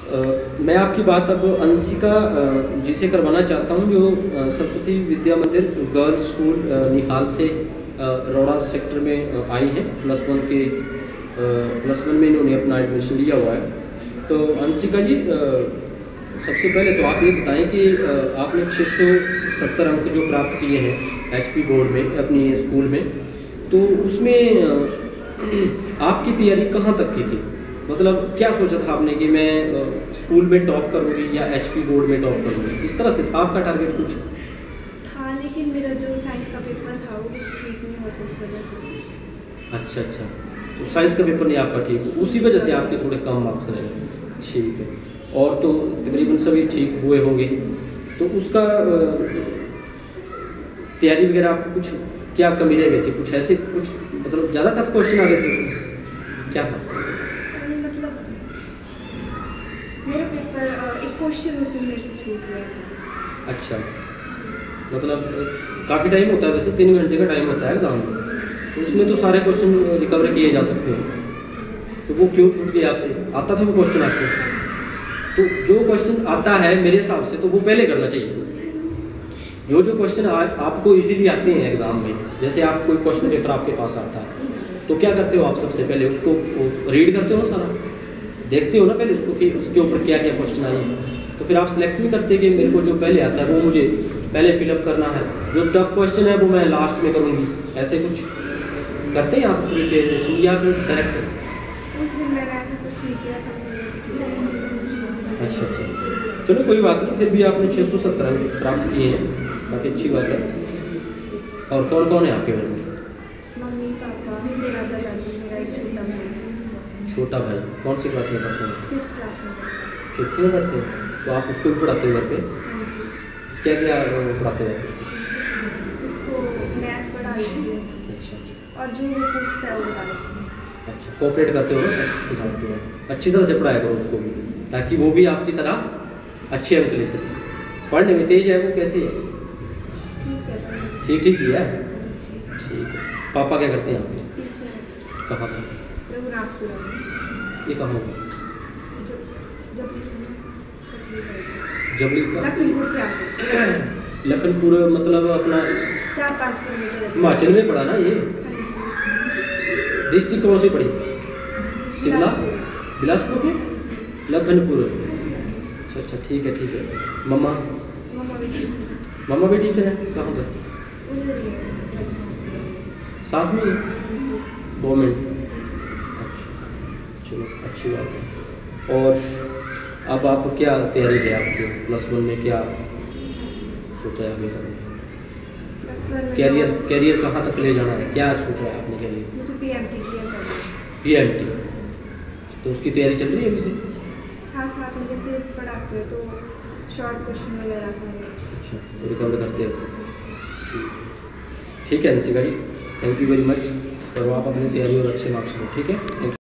मैं आपकी बात अब अंशिका जी से करवाना चाहता हूं, जो सरस्वती विद्या मंदिर गर्ल्स स्कूल निहाल से रोड़ा सेक्टर में आई हैं। प्लस वन में इन्होंने अपना एडमिशन लिया हुआ है। तो अंशिका जी, सबसे पहले तो आप ये बताएं कि आपने 670 अंक जो प्राप्त किए हैं HP बोर्ड में अपनी स्कूल में, तो उसमें आपकी तैयारी कहाँ तक की थी? मतलब क्या सोचा था आपने कि मैं स्कूल में टॉप करूँगी या HP बोर्ड में टॉप करूँगी? इस तरह से था आपका टारगेट कुछ था, लेकिन मेरा जो साइंस का पेपर था वो कुछ ठीक नहीं हुआ था, उस वजह से। अच्छा, तो साइंस का पेपर नहीं आपका ठीक, उसी वजह से आपके थोड़े कम मार्क्स रहे। ठीक है, और तो तकरीबन सभी ठीक हुए होंगे। तो उसका तैयारी वगैरह आप कुछ क्या कमी रह गई थी? कुछ ऐसे कुछ मतलब ज़्यादा टफ क्वेश्चन आ गए थे उसमें, क्या था? मतलब मेरा पेपर एक क्वेश्चन उसमें मेरे से छूट गया था। अच्छा, मतलब काफ़ी टाइम होता है वैसे, 3 घंटे का टाइम होता है एग्ज़ाम में, तो उसमें तो सारे क्वेश्चन रिकवर किए जा सकते हैं। तो वो क्यों छूट गया आपसे? आता था वो क्वेश्चन आपको? तो जो क्वेश्चन आता है मेरे हिसाब से तो वो पहले करना चाहिए। जो क्वेश्चन आपको इजीली आते हैं एग्ज़ाम में, जैसे आप कोई क्वेश्चन पेपर आपके पास आता है, तो क्या करते हो आप? सबसे पहले उसको रीड करते हो ना, सारा देखते हो ना पहले उसको कि उसके ऊपर क्या क्या क्वेश्चन आए हैं। तो फिर आप सेलेक्ट नहीं करते कि मेरे को जो पहले आता है वो मुझे पहले फिलअप करना है, जो टफ क्वेश्चन है वो मैं लास्ट में करूँगी। ऐसे कुछ करते हैं आप प्रिपरेशन या फिर डायरेक्ट? उस दिन मैंने ऐसा कुछ नहीं किया था। अच्छा, चलो कोई बात नहीं, फिर भी आपने 670 प्राप्त किए हैं, काफ़ी अच्छी बात है। और कौन कौन है आपके घर में? मम्मी, पापा, मेरा दादाजी, मेरा एक छोटा भाई। छोटा भाई कौन सी क्लास में पढ़ते हैं? 5th क्लास में। 5th में पढ़ते हैं? तो आप उसको भी पढ़ाते हो घर पे? हाँ जी। क्या क्या पढ़ाते हो आप उसको? मैथ पढ़ा लेती हूँ। अच्छा, और जो वो पूछता है वो बता देती हूँ। अच्छा, कोऑपरेट करते हो ना सर के साथ? अच्छी तरह से पढ़ाया करो उसको भी, ताकि वो भी आपकी तरह अच्छे अंक ले सके। पढ़ने में तेज है वो? कैसे है? ठीक है, ठीक ही है। ठीक है। पापा क्या करते हैं आपके? टीचर। कहाँ पर? रघुनाथपुरा में। ये कहाँ होगा? जबली का लखनपुर से आगे। लखनपुर मतलब अपना 4-5 किलोमीटर हिमाचल में पड़ा ना ये? डिस्ट्रिक्ट कौन सी पड़ी? शिमला, बिलासपुर में लखनपुर। अच्छा, ठीक है। मम्मा भी टीचर है? कहाँ पर? साथ में ही गवर्नमेंट? अच्छा, चलो अच्छी बात है। और अब आप क्या तैयारी है आपकी +1 में? क्या सोचा है आगे करने? कैरियर कहाँ तक ले जाना है? क्या सोचा है आपने कैरियर? मुझे PMT क्लियर करना है। PMT, तो उसकी तैयारी चल रही है अभी से? साथ में जैसे पढ़ाते हो तो शॉर्ट क्वेश्चन वगैरह सारे। अच्छा, तो रिकवर करते हो? ठीक है Anshika ji, thank you very much. और आप अपनी तैयारी और अच्छे मार्क्स लो, ठीक है? Thank you.